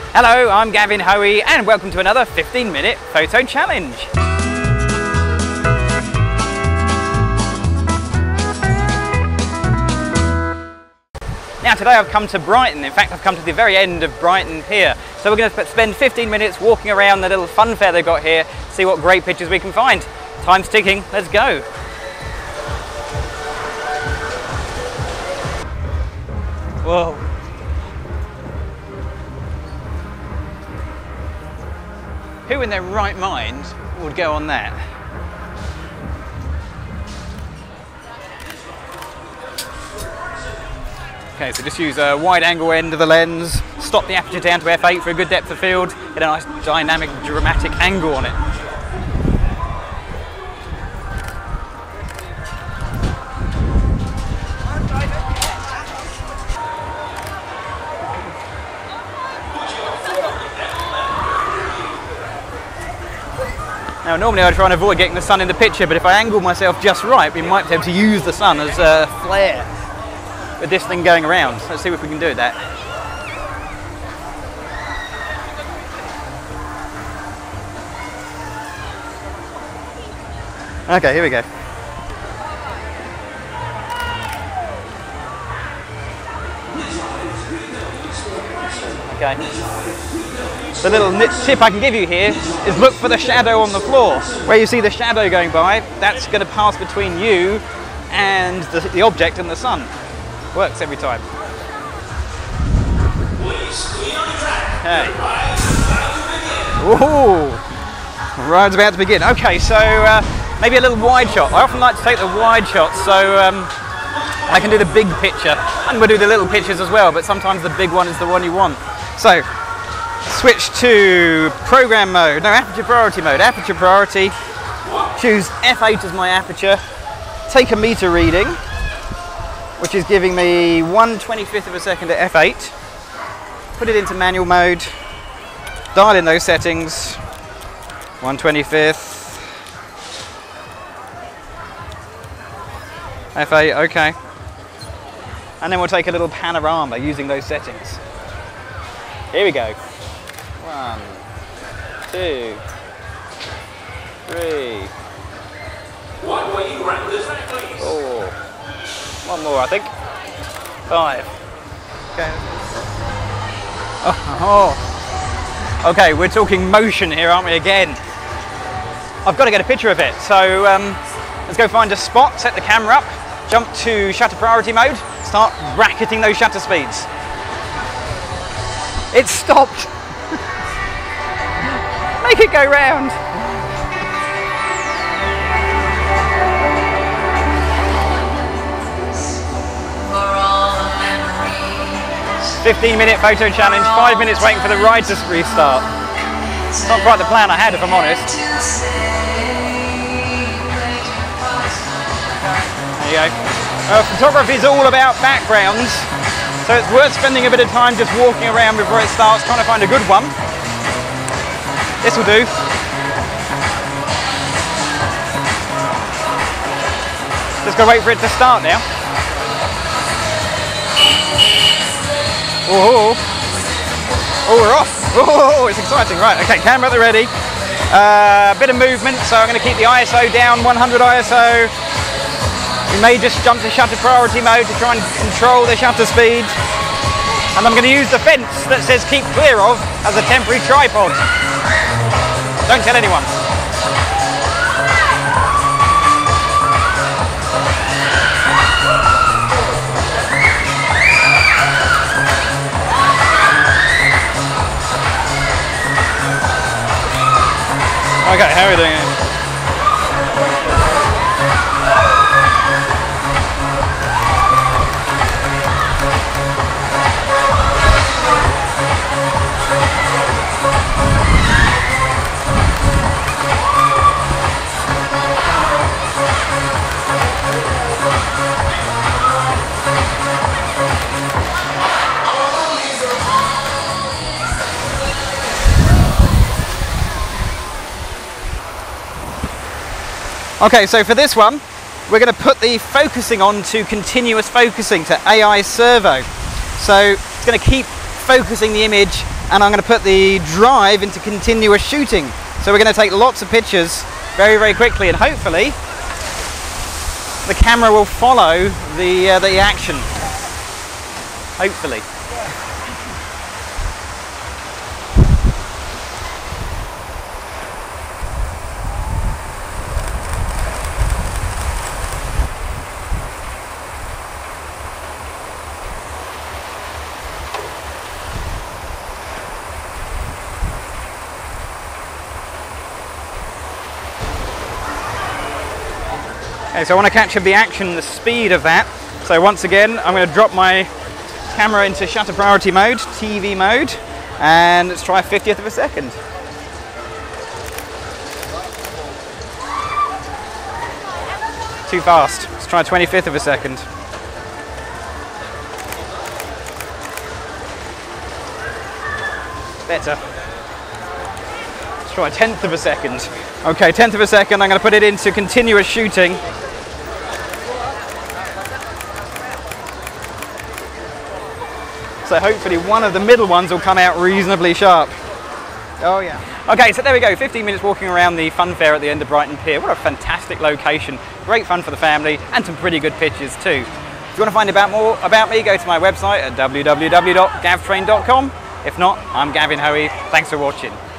Hello, I'm Gavin Hoey and welcome to another 15-minute photo challenge. Now today I've come to Brighton. In fact, I've come to the very end of Brighton Pier. So we're going to spend 15 minutes walking around the little fun fair they've got here, see what great pictures we can find. Time's ticking, let's go. Whoa. Who in their right mind would go on that? Okay, so just use a wide angle end of the lens, stop the aperture down to f8 for a good depth of field, get a nice dynamic, dramatic angle on it. Now normally I try and avoid getting the sun in the picture, but if I angle myself just right, we might be able to use the sun as a flare with this thing going around. Let's see if we can do that. Okay, here we go. Okay. The little tip I can give you here is look for the shadow on the floor. Where you see the shadow going by, that's going to pass between you and the object and the sun. Works every time. Okay. Ooh, ride's about to begin. Okay, so maybe a little wide shot. I often like to take the wide shots, so I can do the big picture, and we'll do the little pictures as well, but sometimes the big one is the one you want. So, switch to program mode, no, aperture priority mode. Aperture priority, choose f8 as my aperture, take a meter reading, which is giving me 1/25th of a second at f8, put it into manual mode, dial in those settings, 1/25th, f8, okay, and then we'll take a little panorama using those settings. Here we go. 1, 2, 3, 4. One more, I think. 5. Okay. Oh. Okay, we're talking motion here, aren't we? Again. I've got to get a picture of it. So let's go find a spot, set the camera up, jump to shutter priority mode, start bracketing those shutter speeds. It stopped. Make it go round. 15-minute photo challenge, 5 minutes waiting for the ride to restart. It's not quite the plan I had, if I'm honest. There you go. Photography is all about backgrounds, so it's worth spending a bit of time just walking around before it starts, trying to find a good one. This will do. Just gotta wait for it to start now. Oh, we're off. Oh, it's exciting. Right, okay, camera at the ready. Bit of movement, so I'm going to keep the ISO down, 100 ISO. We may just jump to shutter priority mode to try and control the shutter speed. And I'm going to use the fence that says keep clear of as a temporary tripod. Don't tell anyone. Okay, how are we doing? Okay, so for this one, we're going to put the focusing on to continuous focusing, to AI servo. So it's going to keep focusing the image and I'm going to put the drive into continuous shooting. So we're going to take lots of pictures very, very quickly, and hopefully the camera will follow the action. Hopefully. Okay, so I want to capture the action, the speed of that. So once again, I'm going to drop my camera into shutter priority mode, TV mode, and let's try 50th of a second. Too fast. Let's try 25th of a second. Better. Let's try 1/10 of a second. Okay, 1/10 of a second. I'm going to put it into continuous shooting. So hopefully one of the middle ones will come out reasonably sharp. Oh yeah. Okay, so there we go, 15 minutes walking around the fun fair at the end of Brighton Pier. What a fantastic location. Great fun for the family and some pretty good pictures too. If you want to find out more about me, go to my website at www.gavtrain.com. If not, I'm Gavin Hoey. Thanks for watching.